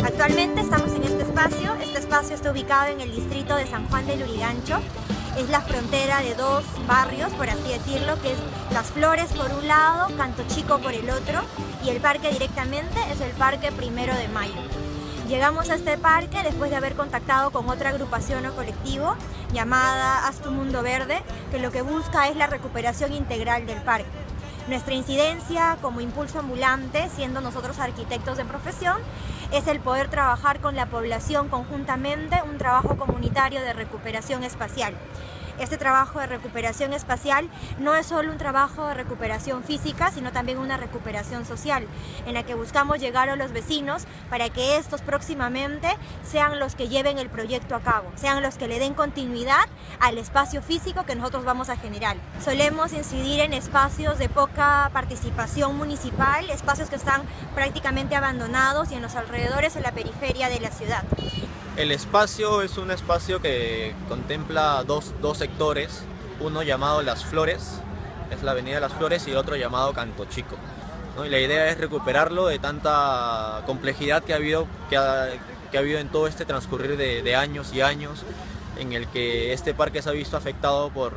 Actualmente estamos en este espacio está ubicado en el distrito de San Juan de Lurigancho. Es la frontera de dos barrios, por así decirlo, que es Las Flores por un lado, Canto Chico por el otro, y el parque directamente es el Parque 1 de Mayo. Llegamos a este parque después de haber contactado con otra agrupación o colectivo llamada Haz tu Mundo Verde, que lo que busca es la recuperación integral del parque. Nuestra incidencia como impulso ambulante, siendo nosotros arquitectos de profesión, es el poder trabajar con la población conjuntamente, un trabajo comunitario de recuperación espacial. Este trabajo de recuperación espacial no es solo un trabajo de recuperación física, sino también una recuperación social, en la que buscamos llegar a los vecinos para que estos próximamente sean los que lleven el proyecto a cabo, sean los que le den continuidad al espacio físico que nosotros vamos a generar. Solemos incidir en espacios de poca participación municipal, espacios que están prácticamente abandonados y en los alrededores, en la periferia de la ciudad. El espacio es un espacio que contempla dos sectores, uno llamado Las Flores, es la avenida Las Flores, y el otro llamado Canto Chico, ¿no? Y la idea es recuperarlo de tanta complejidad que ha habido en todo este transcurrir de años y años, en el que este parque se ha visto afectado por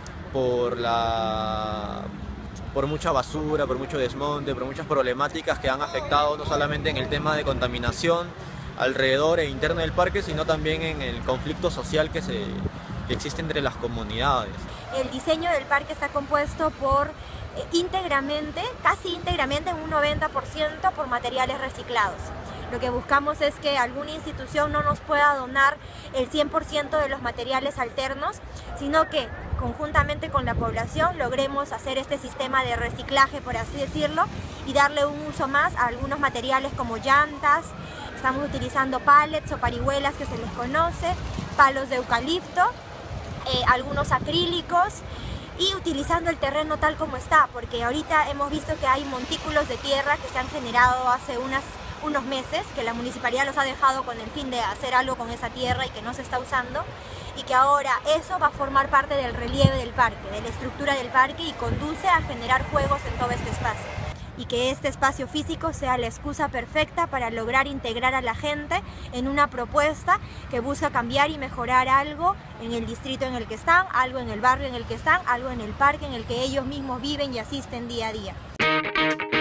mucha basura, por mucho desmonte, por muchas problemáticas que han afectado no solamente en el tema de contaminación alrededor e interno del parque, sino también en el conflicto social que existe entre las comunidades. El diseño del parque está compuesto por casi íntegramente, un 90% por materiales reciclados. Lo que buscamos es que alguna institución no nos pueda donar el 100% de los materiales alternos, sino que conjuntamente con la población logremos hacer este sistema de reciclaje, por así decirlo, y darle un uso más a algunos materiales como llantas. Estamos utilizando pallets o parihuelas, que se les conoce, palos de eucalipto, algunos acrílicos, y utilizando el terreno tal como está, porque ahorita hemos visto que hay montículos de tierra que se han generado hace unos meses, que la municipalidad los ha dejado con el fin de hacer algo con esa tierra y que no se está usando, y que ahora eso va a formar parte del relieve del parque, de la estructura del parque, y conduce a generar juegos en todo este espacio. Y que este espacio físico sea la excusa perfecta para lograr integrar a la gente en una propuesta que busca cambiar y mejorar algo en el distrito en el que están, algo en el barrio en el que están, algo en el parque en el que ellos mismos viven y asisten día a día.